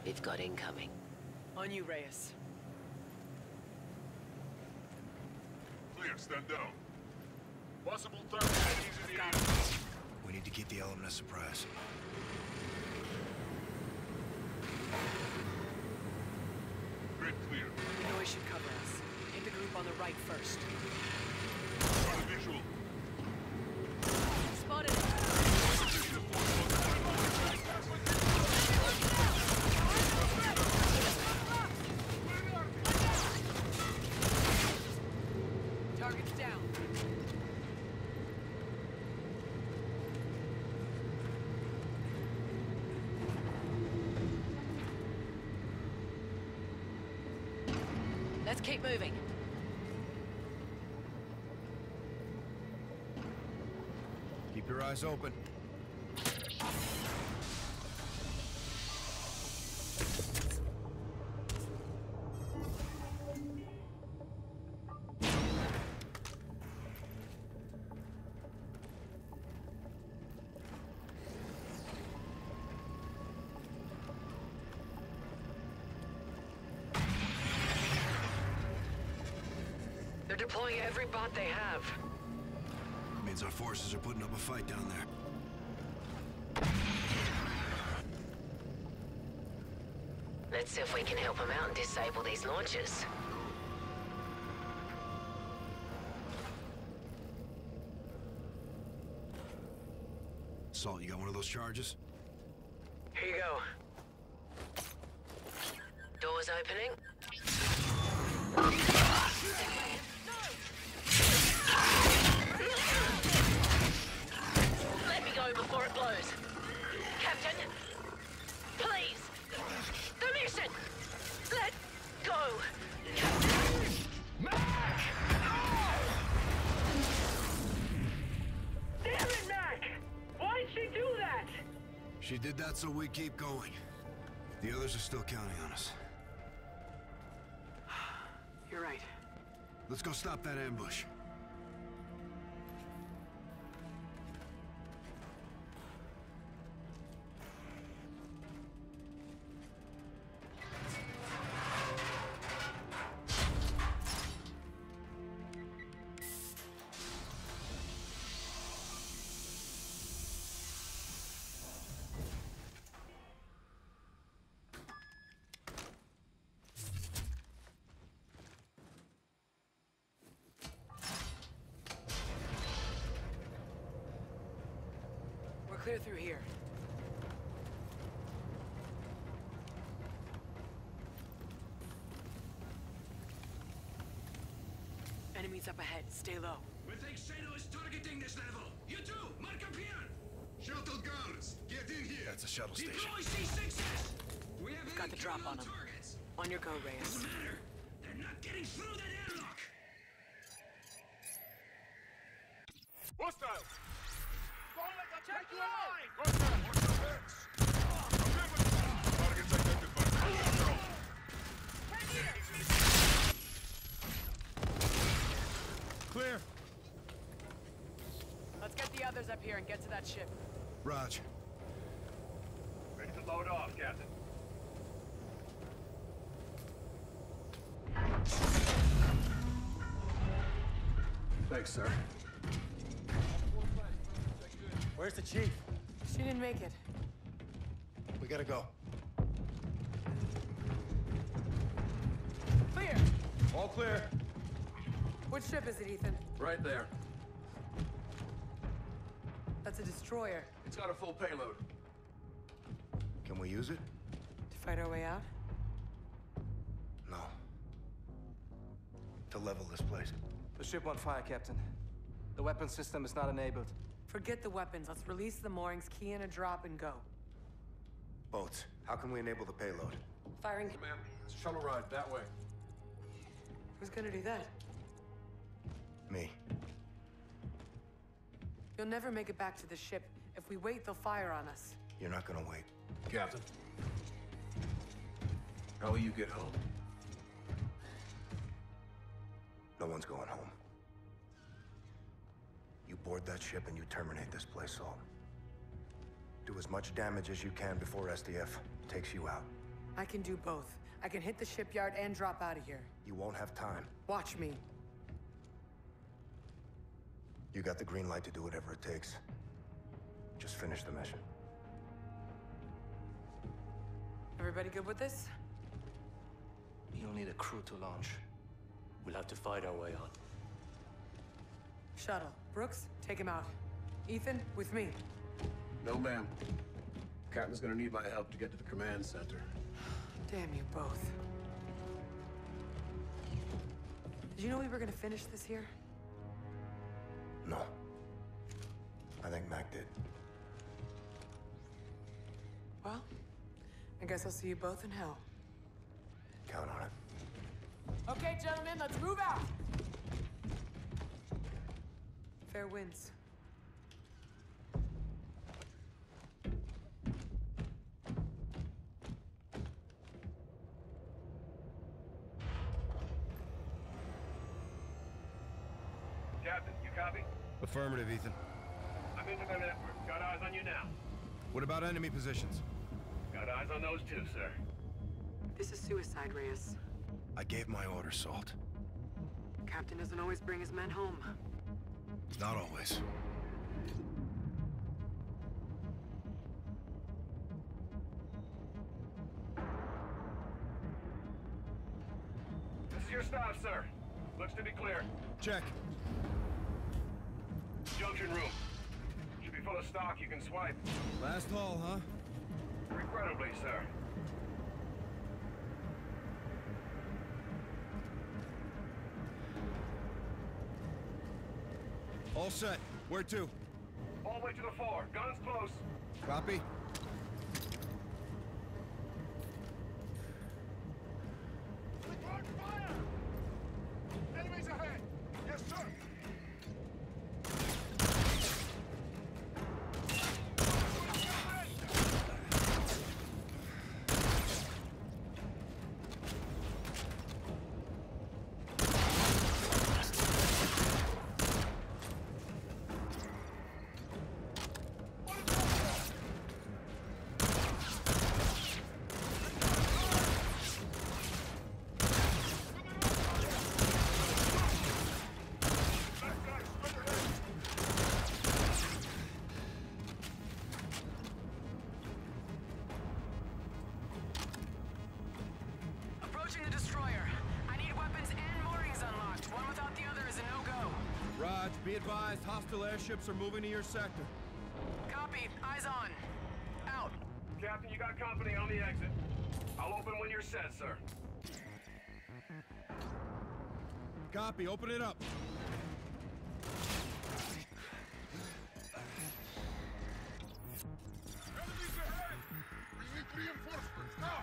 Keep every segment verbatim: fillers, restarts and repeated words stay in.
We've got incoming. On you, Reyes. Clear, stand down. Possible third enemies in the area. We need to keep the element of surprise. Grid clear. The noise should cover us. Hit the group on the right first. On visual. Spotted it. Target's down. Let's keep moving. Keep your eyes open. They're deploying every bot they have. Means our forces are putting up a fight down there. Let's see if we can help them out and disable these launchers. Salt, you got one of those charges? Here you go. Doors opening. Let me go before it blows. Captain, please. The mission. Let go. Captain. Mac! Damn it, Mac! Why'd she do that? She did that so we keep going. The others are still counting on us. You're right. Let's go stop that ambush. Clear through here. Enemies up ahead. Stay low. We think Shadow is targeting this level. You too! Mark up here! Shuttle guards, get in here! That's a shuttle station. Deploy C sixes! We have Got the drop on them. targets. On your go, Reyes. Doesn't matter. They're not getting through that airlock! Hostile! Check your line! Contact! Watch your backs! Targets identified. Clear. Let's get the others up here and get to that ship. Raj. Ready to load off, Captain. Thanks, sir. Where's the chief? She didn't make it. We gotta go. Clear! All clear. Which ship is it, Ethan? Right there. That's a destroyer. It's got a full payload. Can we use it? To fight our way out? No. To level this place. The ship on fire, Captain. The weapon system is not enabled. Forget the weapons. Let's release the moorings, key in a drop, and go. Boats. How can we enable the payload? Firing. Ma'am, it's a shuttle ride that way. Who's gonna do that? Me. You'll never make it back to the ship. If we wait, they'll fire on us. You're not gonna wait. Captain. How will you get home? No one's going home. You board that ship and you terminate this place, Salt. Do as much damage as you can before S D F takes you out. I can do both. I can hit the shipyard and drop out of here. You won't have time. Watch me. You got the green light to do whatever it takes. Just finish the mission. Everybody good with this? You'll need a crew to launch. We'll have to fight our way on. Shuttle. Brooks, take him out. Ethan, with me. No, ma'am. Captain's gonna need my help to get to the command center. Damn you both. Did you know we were gonna finish this here? No. I think Mac did. Well, I guess I'll see you both in hell. Count on it. Okay, gentlemen, let's move out! Fair winds. Captain, you copy? Affirmative, Ethan. I'm into their network. Got eyes on you now. What about enemy positions? Got eyes on those too, sir. This is suicide, Reyes. I gave my order, Salt. Captain doesn't always bring his men home. Not always. This is your stop, sir. Looks to be clear. Check. Junction room. Should be full of stock you can swipe. Last haul, huh? Regrettably, sir. All set. Where to? All the way to the floor. Guns close. Copy. Record fire! Enemies ahead! Yes, sir! Approaching the destroyer. I need weapons and moorings unlocked. One without the other is a no-go. Raj, be advised, hostile airships are moving to your sector. Copy. Eyes on. Out. Captain, you got company on the exit. I'll open when you're set, sir. Copy, open it up. Enemies ahead! We need reinforcements, now!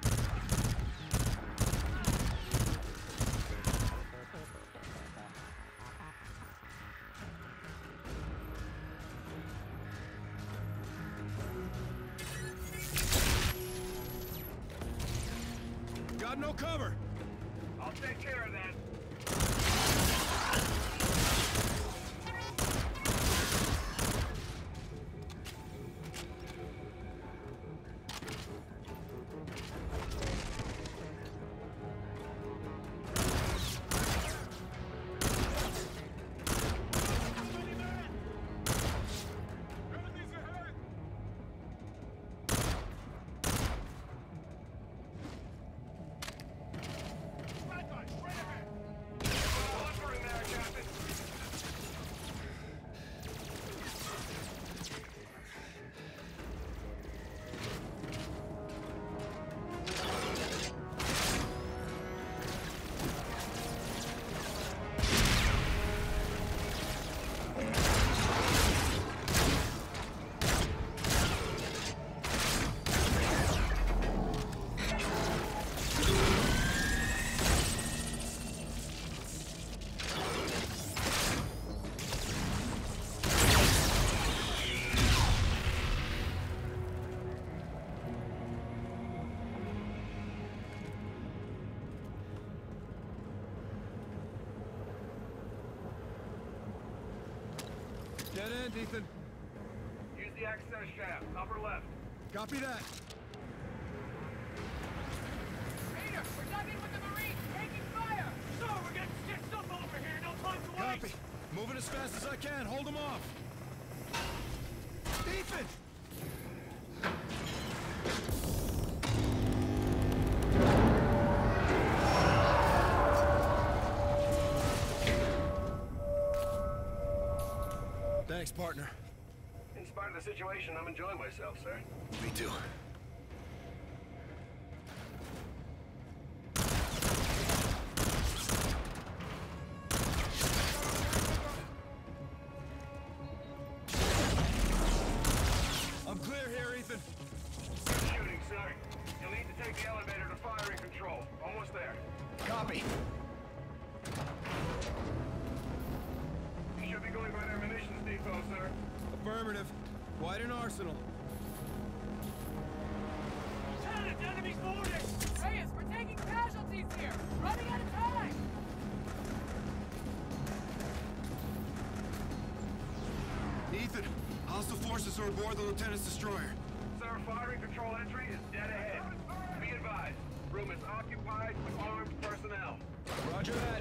Got no cover. I'll take care of that. Enemies ahead! Bad guys, straight ahead! Launcher in there, Captain. Dead end, Ethan. Use the access shaft, upper left. Copy that. We're diving with the Marines, taking fire! Sir, we're getting stitched up over here. No time to wait. Copy. Moving as fast as I can. Hold them off. Ethan! Thanks, partner. In spite of the situation, I'm enjoying myself, sir. Me too. I'm clear here, Ethan. Good shooting, sir. You'll need to take the elevator to firing control. Almost there. Copy. You should be going by their munitions depot, sir. Affirmative. Quite an arsenal. Lieutenant, enemy's moving! Reyes, we're taking casualties here! Running out of time! Ethan, hostile forces are aboard the Lieutenant's destroyer. Sir, firing control entry is dead ahead. Be advised, room is occupied with armed personnel. Roger that.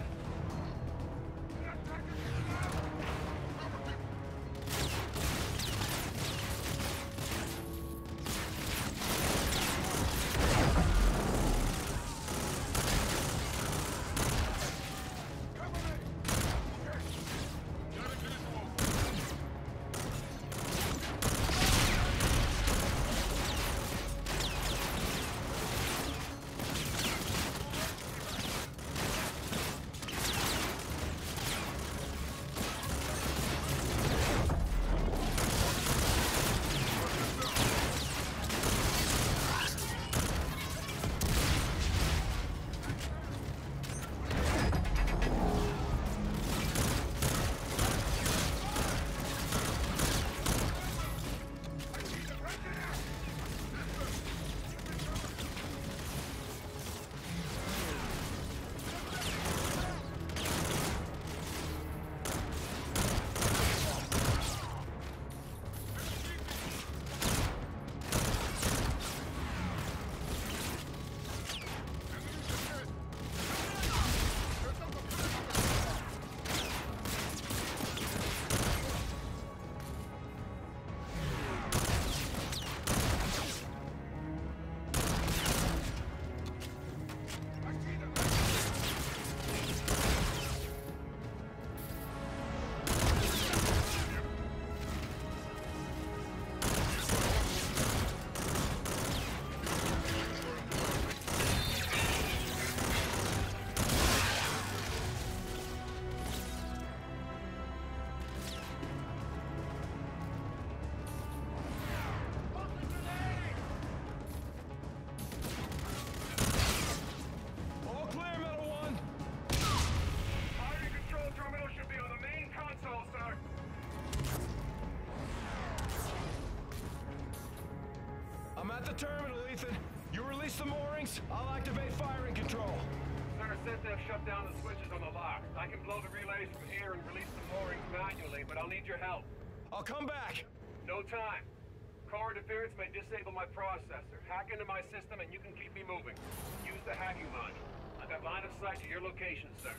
the terminal, Ethan. You release the moorings, I'll activate firing control. Sir, SysDef shut down the switches on the lock. I can blow the relays from here and release the moorings manually, but I'll need your help. I'll come back. No time. Core interference may disable my processor. Hack into my system and you can keep me moving. Use the hacking module. I've got line of sight to your location, sir.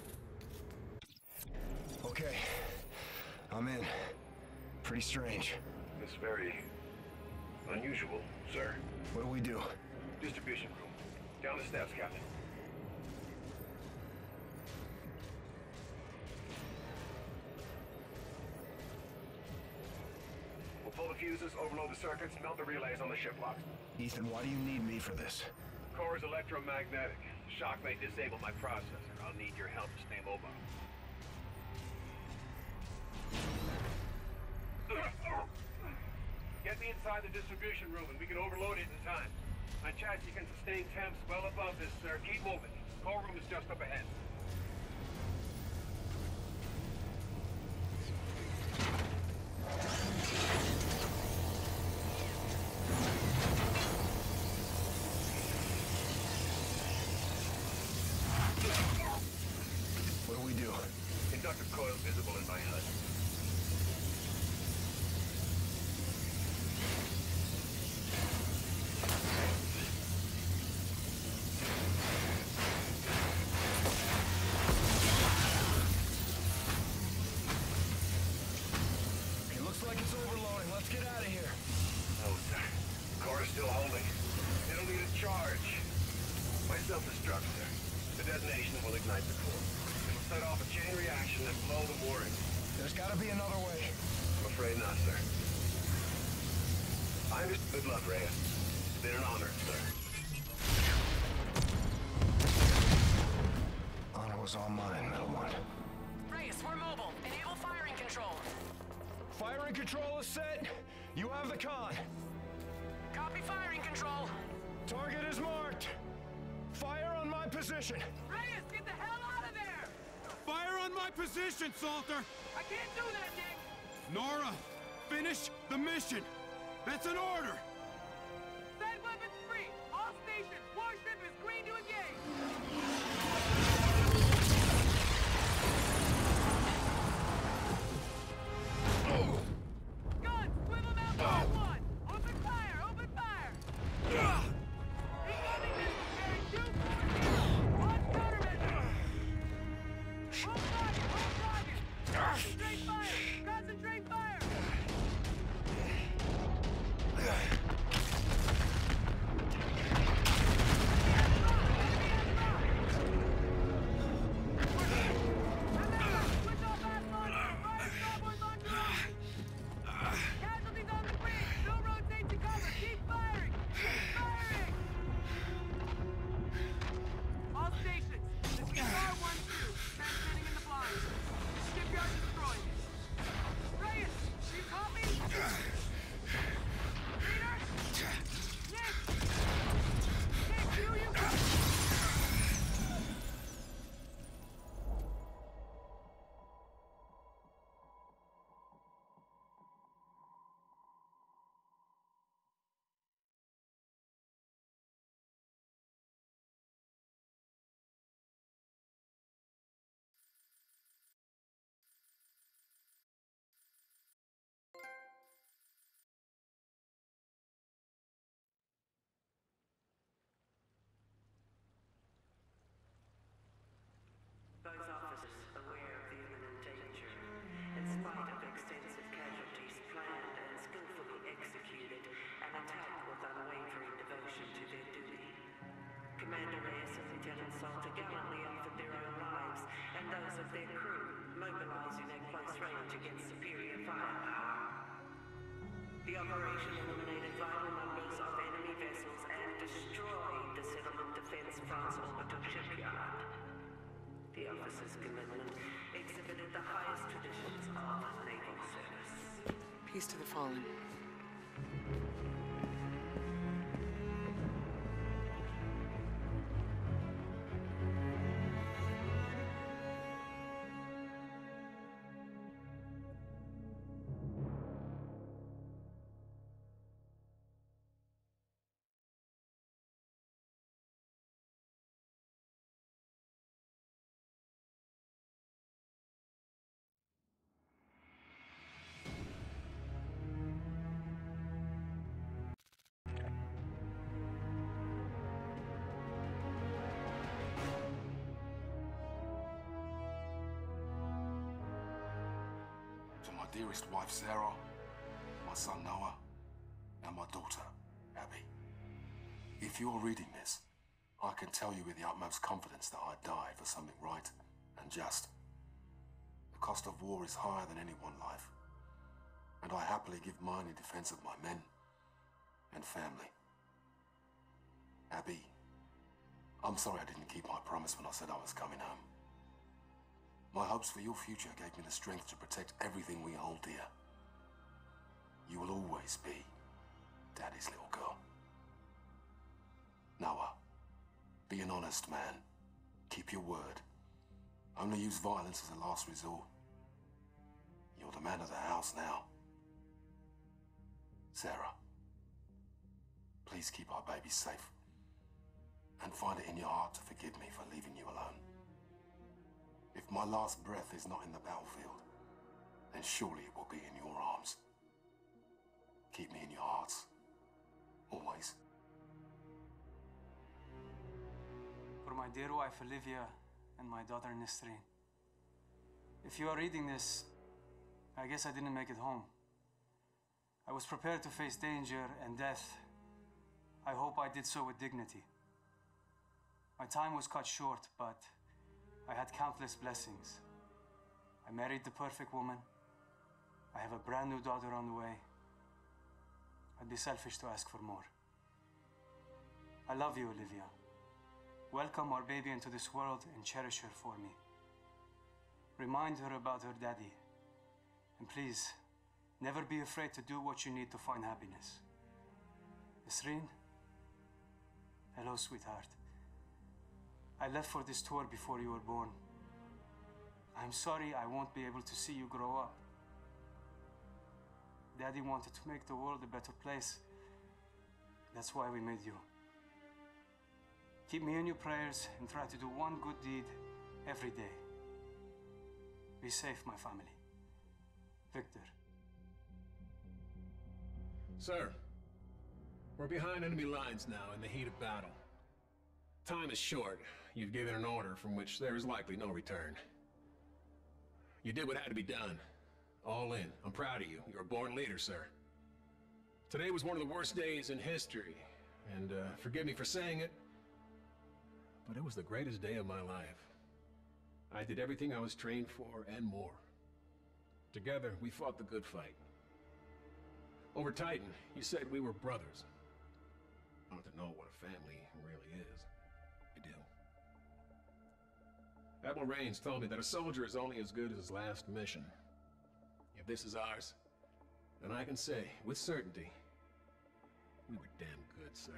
Okay. I'm in. Pretty strange. It's very unusual, sir. What do we do? Distribution room. Down the steps, Captain. We'll pull the fuses, overload the circuits, melt the relays on the ship locks. Ethan, why do you need me for this? Core is electromagnetic. Shock may disable my processor. I'll need your help to stay mobile. Get me inside the distribution room and we can overload it in time. My chassis can sustain temps well above this, sir. Keep moving. Core room is just up ahead. What do we do? Inductive coil visible in my H U D. gotta be another way. I'm afraid not, sir. I understand. Good luck, Reyes. It's been an honor, sir. Honor was all mine, Metal One. Reyes, we're mobile. Enable firing control. Firing control is set. You have the con. Copy firing control. Target is marked. Fire on my position. Reyes, get the hell out of there! Fire on my position, Salter! I can't do that, Nick! Nora, finish the mission! That's an order! Side weapons free! All stations! Warship is green to engage! Guns! Swivel mount Mark one! Open fire! Open fire! Incoming missile carrying two four zero! Launch countermeasure! Hold target! Hold target! Concentrate fire! Concentrate fire! Casualties on the bridge! No rotate to cover! Keep firing! Keep firing! All stations, this is R one two, transmitting in the blind. Shipyard destroyed. Reyes, do you copy? Peter? Nick? Nick, do you copy? Both officers aware of the imminent danger. In spite of extensive casualties planned and skillfully executed, an attack with unwavering devotion to their duty. Commander Reyes and Lieutenant Salter gallantly offered their own lives and those of their crew, mobilizing at close range against superior firepower. The operation eliminated vital numbers of enemy vessels and destroyed the settlement defense France orbital shipyard. The officer's commitment exhibited the highest traditions of naval service. Peace to the fallen. Dearest wife, Sarah, my son, Noah, and my daughter, Abby. If you're reading this, I can tell you with the utmost confidence that I died for something right and just. The cost of war is higher than any one life, and I happily give mine in defense of my men and family. Abby, I'm sorry I didn't keep my promise when I said I was coming home. My hopes for your future gave me the strength to protect everything we hold dear. You will always be Daddy's little girl. Noah, be an honest man. Keep your word. Only use violence as a last resort. You're the man of the house now. Sarah, please keep our baby safe. And find it in your heart to forgive me for leaving you alone. If my last breath is not in the battlefield, then surely it will be in your arms. Keep me in your hearts. Always. For my dear wife Olivia and my daughter Nisreen. If you are reading this, I guess I didn't make it home. I was prepared to face danger and death. I hope I did so with dignity. My time was cut short, but I had countless blessings. I married the perfect woman. I have a brand new daughter on the way. I'd be selfish to ask for more. I love you, Olivia. Welcome our baby into this world and cherish her for me. Remind her about her daddy. And please, never be afraid to do what you need to find happiness. Nisreen? Hello, sweetheart. I left for this tour before you were born. I'm sorry I won't be able to see you grow up. Daddy wanted to make the world a better place. That's why we made you. Keep me in your prayers and try to do one good deed every day. Be safe, my family. Victor. Sir, we're behind enemy lines now in the heat of battle. Time is short. You've given an order from which there is likely no return. You did what had to be done. All in. I'm proud of you. You're a born leader, sir. Today was one of the worst days in history, and uh, forgive me for saying it, but it was the greatest day of my life. I did everything I was trained for and more. Together, we fought the good fight. Over Titan, you said we were brothers. I want to know what a family really is. I do. Admiral Raines told me that a soldier is only as good as his last mission. If this is ours, then I can say, with certainty, we were damn good, sir.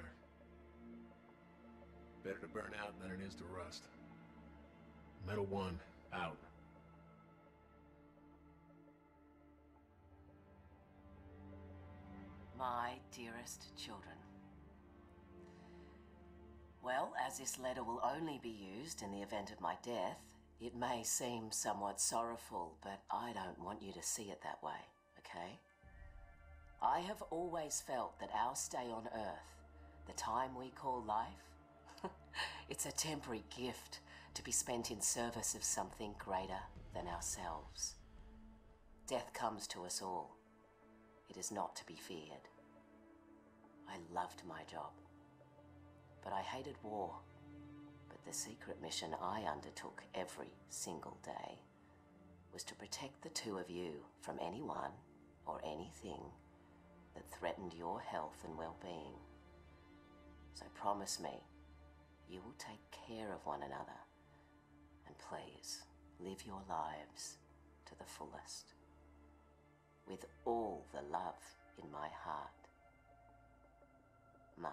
Better to burn out than it is to rust. Metal One, out. My dearest children. Well, as this letter will only be used in the event of my death, it may seem somewhat sorrowful, but I don't want you to see it that way, okay? I have always felt that our stay on Earth, the time we call life, it's a temporary gift to be spent in service of something greater than ourselves. Death comes to us all. It is not to be feared. I loved my job, but I hated war. But the secret mission I undertook every single day was to protect the two of you from anyone or anything that threatened your health and well-being. So promise me you will take care of one another, and please live your lives to the fullest, with all the love in my heart. Mum.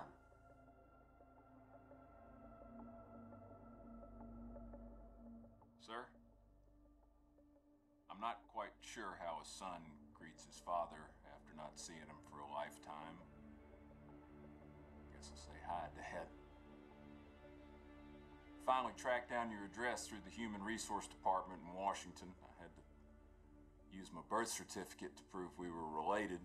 Sir, I'm not quite sure how a son greets his father after not seeing him for a lifetime. Guess I'll say hi to Head. Finally tracked down your address through the Human Resource Department in Washington. I had to use my birth certificate to prove we were related.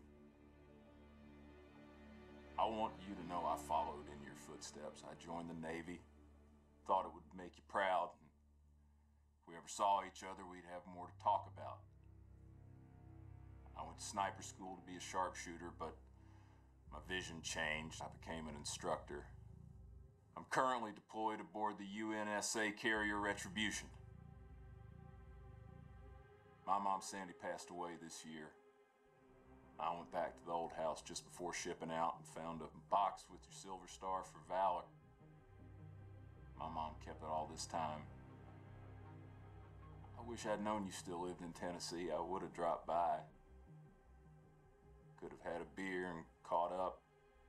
I want you to know I followed in your footsteps. I joined the Navy, thought it would make you proud. If we ever saw each other, we'd have more to talk about. I went to sniper school to be a sharpshooter, but my vision changed. I became an instructor. I'm currently deployed aboard the U N S A carrier Retribution. My mom Sandy passed away this year. I went back to the old house just before shipping out and found a box with your Silver Star for Valor. My mom kept it all this time. I wish I'd known you still lived in Tennessee. I would have dropped by. Could have had a beer and caught up.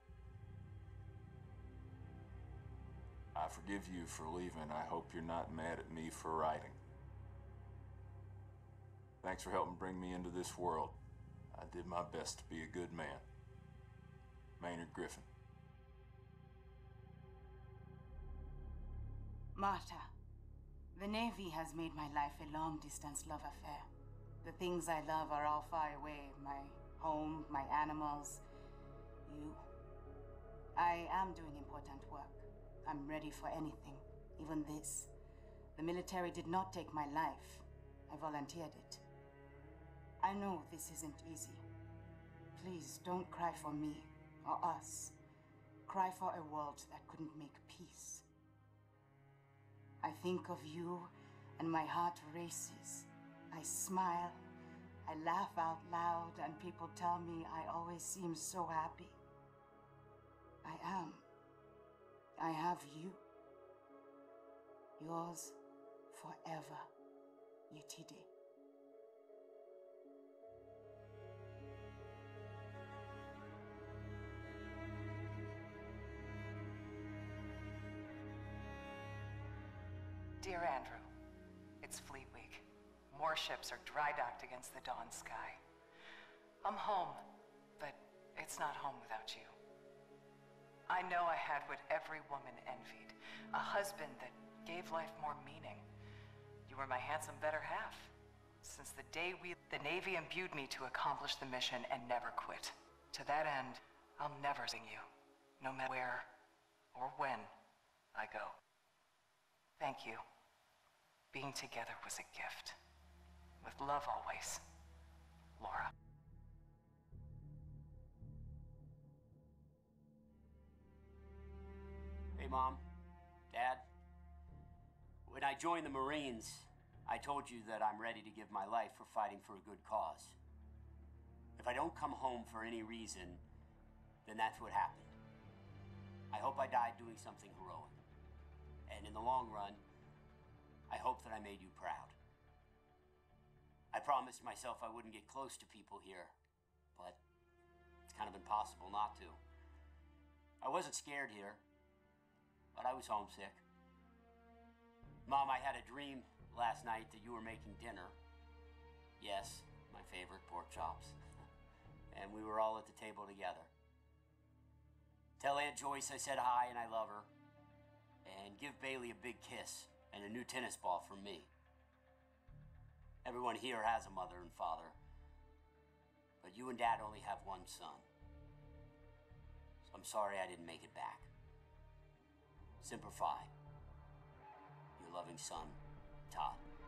I forgive you for leaving. I hope you're not mad at me for writing. Thanks for helping bring me into this world. I did my best to be a good man. Maynard Griffin. Marta, the Navy has made my life a long-distance love affair. The things I love are all far away. My home, my animals, you. I am doing important work. I'm ready for anything, even this. The military did not take my life. I volunteered it. I know this isn't easy. Please don't cry for me or us. Cry for a world that couldn't make peace. I think of you and my heart races. I smile I laugh out loud and people tell me I always seem so happy. I am. I have you. Yours forever, Yetide. Dear Andrew, it's Fleet Week. More ships are dry docked against the dawn sky. I'm home, but it's not home without you. I know I had what every woman envied, a husband that gave life more meaning. You were my handsome better half. Since the day we, the Navy imbued me to accomplish the mission and never quit. To that end, I'll never sing you, no matter where or when I go. Thank you. Being together was a gift. With love always, Laura. Hey, Mom. Dad. When I joined the Marines, I told you that I'm ready to give my life for fighting for a good cause. If I don't come home for any reason, then that's what happened. I hope I died doing something heroic. And in the long run, I hope that I made you proud. I promised myself I wouldn't get close to people here, but it's kind of impossible not to. I wasn't scared here, but I was homesick. Mom, I had a dream last night that you were making dinner. Yes, my favorite pork chops. And we were all at the table together. Tell Aunt Joyce I said hi and I love her. And give Bailey a big kiss and a new tennis ball from me. Everyone here has a mother and father, but you and Dad only have one son. So I'm sorry I didn't make it back. Semper Fi. Your loving son, Todd.